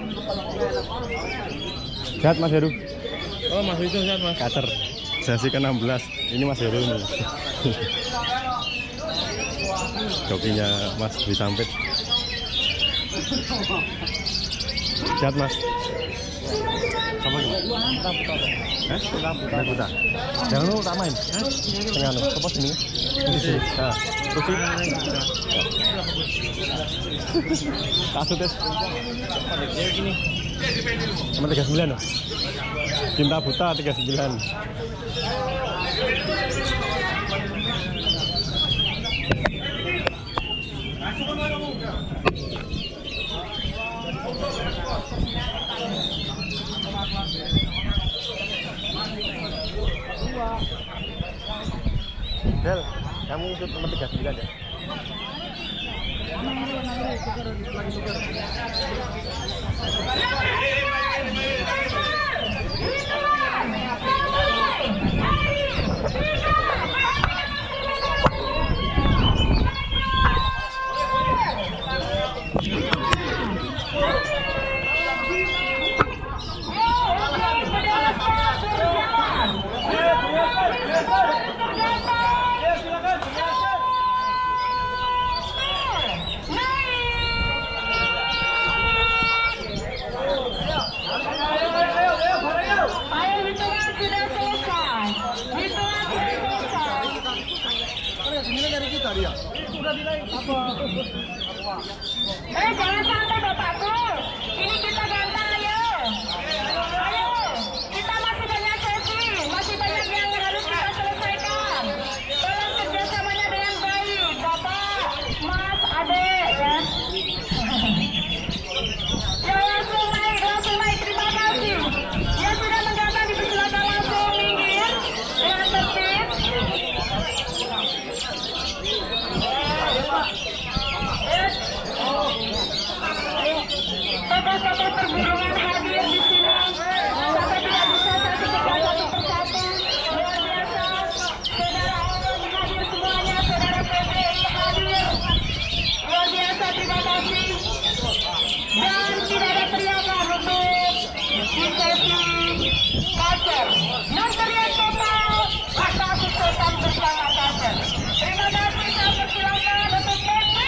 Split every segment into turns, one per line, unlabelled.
Sehat Mas Heru?
Oh Mas itu sehat Mas.
Kacer. Jasi ke-16. Ini Mas Heru nih. Jokinya Mas Dwi Sampit. Sehat Mas? Sama gimana? Hah? Kita buta. Jangan lu tak main. Tengah lu, apa sini? Di sini. Nah, terus sih. Kasutnya
Gini.
sama 39 loh. Cinta buta 39. Del, kamu ikut nomor 39 ya?
Jangan sampai Bapakku. Ini kita gantang ayo. Ayo. Kita masih banyak sesi, masih banyak yang harus kita selesaikan. Tolong kerjasamanya dengan baik, Bapak, Mas, Adek ya. Ya langsung naik, terima kasih. Yang sudah menggantang dipersilakan langsung minggir dengan tertib. Tokoh-tokoh perguruan hadir di sini sampai tidak bisa saya sebutkan satu persatu. Luar biasa, saudara Owen hadir semuanya, saudara PBI hadir. Luar biasa, terima kasih. Dan tidak ada teriakan untuk di sesi kacer. Non teriak total atas suksesan bersama kacer. Terima kasih, saya persilakan untuk PBI.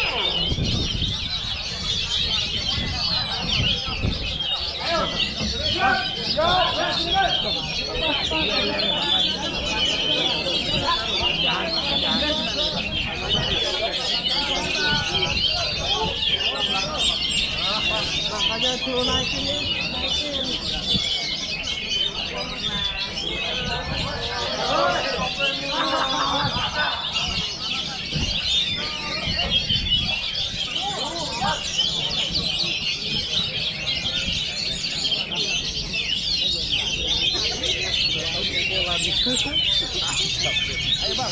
Makanya suruh naikin nih. Ayo Bang,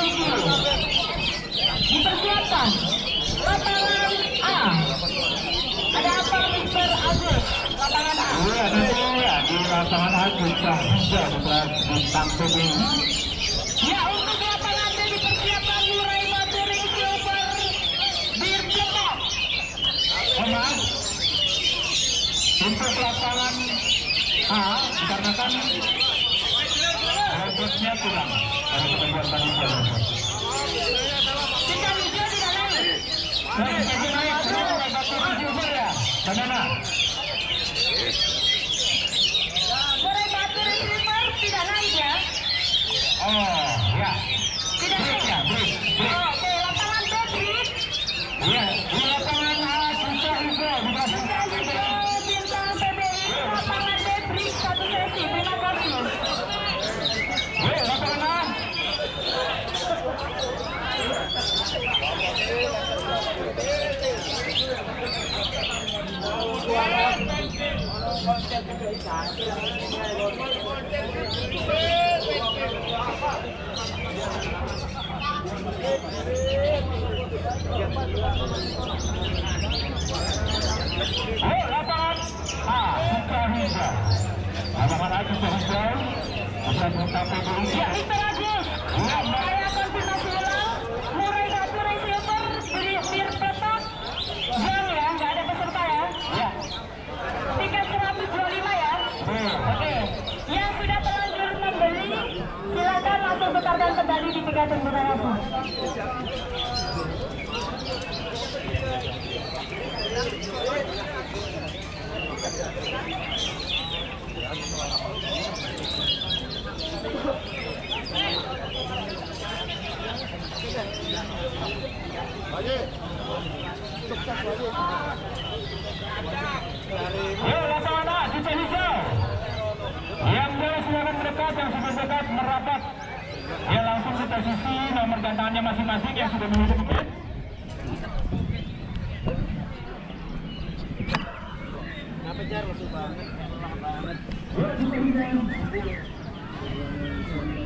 Dipersiapkan lapangan A. Ada apa Mr. Agus? Lapangan A.
Di lapangan A sudah bintang PB.
Ya, untuk lapangan B dipersiapkan Murai Maturing Silver Bir Depok.
Memang untuk lapangan A dikarenakan robotnya kurang ada keterbuatan hijau.
Bintang hijau tidak naik.
Jadi naik Murai Maturing Silver ya, bagaimana?
Murai Maturing Silver tidak naik ya.
Oh ya,
Tidak naik.
ya break.
Oh, oke, lapangan B break.
Iya, di lapangan A sudah hijau dikasih.
Bintang hijau bintang PBI lapangan B break satu sesi. Terima kasih.
Lapangan A. Lapangan A sudah hijau. Lapangan A sudah hijau. Bisa mencapai diri.
Ya, Mr. Agus. Saya konfirmasi ulang. Murai Maturing Silver Bir Depok. Jam ya, nggak ada peserta ya.
Ya.
Tiket 125 ya. Oke. Yang sudah terlanjur membeli, silakan langsung tukarkan kembali di tiketing Bunda Rabu.
Lapangan A sudah hijau. Yang boleh silakan mendekat, yang sudah dekat merapat. Ya langsung kita sisi nomor gantangannya masing-masing yang sudah menuju tiket.
Apa jar masuk banget. Banget.